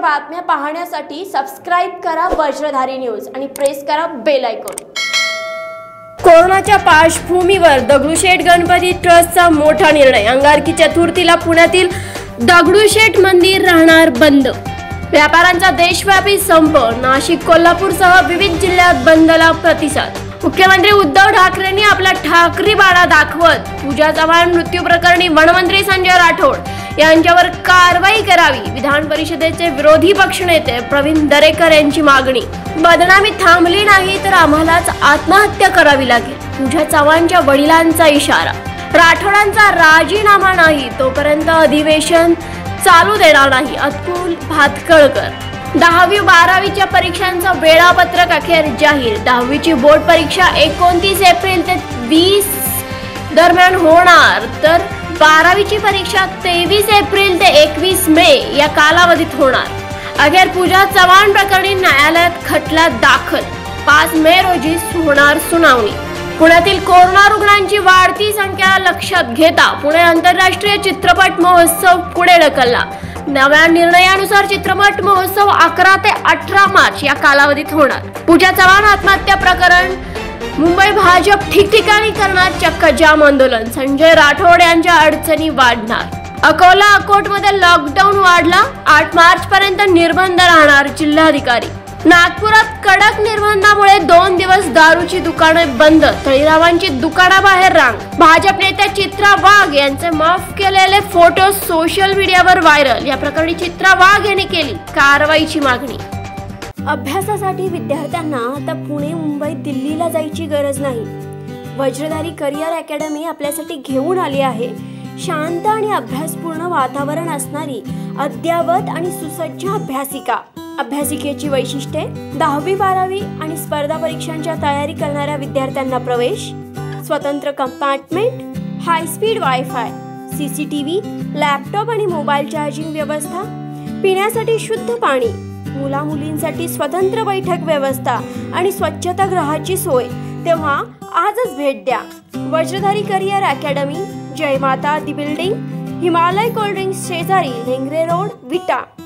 बातम्या पाहण्यासाठी सबस्क्राइब करा वज्रधारी न्यूज आणि प्रेस करा बेल आयकॉन। कोरोनाच्या पार्श्वभूमीवर दगडूशेठ गणपती ट्रस्टचा मोठा निर्णय। अंगारकी चतुर्थीला पुण्यातील दगडूशेठ मंदिर राहणार बंद। व्यापाऱ्यांचा देशव्यापी संप। नाशिक कोल्हापूरसह विविध जिल्ह्यात बंदला प्रतिसाद। मुख्यमंत्री उद्धव ठाकरेंनी आपला ठाकरी बाणा दाखवत पूजा चव्हाण मृत्यू प्रकरणी वनमंत्री संजय राठोड यांच्यावर कारवाई करावी। विधान परिषदेचे विरोधी पक्षनेते प्रवीण दरेकर यांची मागणी। बदनामी थांबली नाही तर आम्हालाच आत्महत्या करावी लागेल। पूजा चव्हाणच्या वडिलांचा इशारा। राठोडांचा राजीनामा नाही तोपर्यंत अधिवेशन चालू देणार नाही। अतुल भातखळकर। 10वी 12वीच्या परीक्षांचं वेळापत्रक अखेर जाहीर। 10वीची बोर्ड परीक्षा 29 एप्रिल ते 20 दरम्यान होणार तर 12वीची परीक्षा 23 एप्रिल ते 21 मे या कालावधीत होणार। अखेर पूजा चव्हाण प्रकरणी न्यायालयात खटला दाखल। 5 मे रोजी होणार सुनावणी। पुण्यातील कोरोना रुग्णांची वाढती संख्या लक्षात घेता पुणे आंतरराष्ट्रीय चित्रपट महोत्सव पुढे ढकलला। नव्या निर्णयानुसार चित्रपट महोत्सव 11 ते 18 मार्च या कालावधीत होणार। पूजा चव्हाण आत्महत्या प्रकरण। मुंबई भाजप ठिकठिकाणी करणार चक्क जाम आंदोलन। संजय राठोड यांच्या अडचणी वाढणार। अकोला अकोटमध्ये लॉकडाऊन वाढला। 8 मार्च पर्यंत निर्बंध राहणार। जिल्हाधिकारी। नागपुरात कडक निर्बंधामुळे 2 दिवस दारूची दुकाने बंद। तळीरावांची दुकानाबाहेर रांग। भाजप नेत्या चित्रा वाघ यांचे माफ केलेले फोटो सोशल मीडियावर व्हायरल। या प्रकरणी चित्रा वाघ यांनी केली कारवाईची मागणी। अभ्यासासाठी विद्यार्थ्यांना आता पुणे मुंबई दिल्लीला जायची गरज नाही। वज्रधारी करिअर अकॅडमी आपल्यासाठी घेऊन आली आहे शांत आणि अभ्यासपूर्ण वातावरण असणारी अद्यावत आणि सुसज्ज अभ्यासिका। अभ्यासिकेची वैशिष्ट्ये 10वी 12वी आणि स्पर्धा परीक्षांच्या तयारी करणाऱ्या विद्यार्थ्यांना प्रवेश, स्वतंत्र compartment, high speed wifi, CCTV, laptop आणि मोबाईल चार्जिंग व्यवस्था, पिण्यासाठी शुद्ध पाणी, मुला मुलींसाठी स्वतंत्र बैठक व्यवस्था आणि स्वच्छतागृहाची सोय। तेव्हा आजच भेट द्या। वज्रधारी career academy, Jai Mata Di building, Himalaya cold drinks शेजारी, लेंगरे रोड, विटा।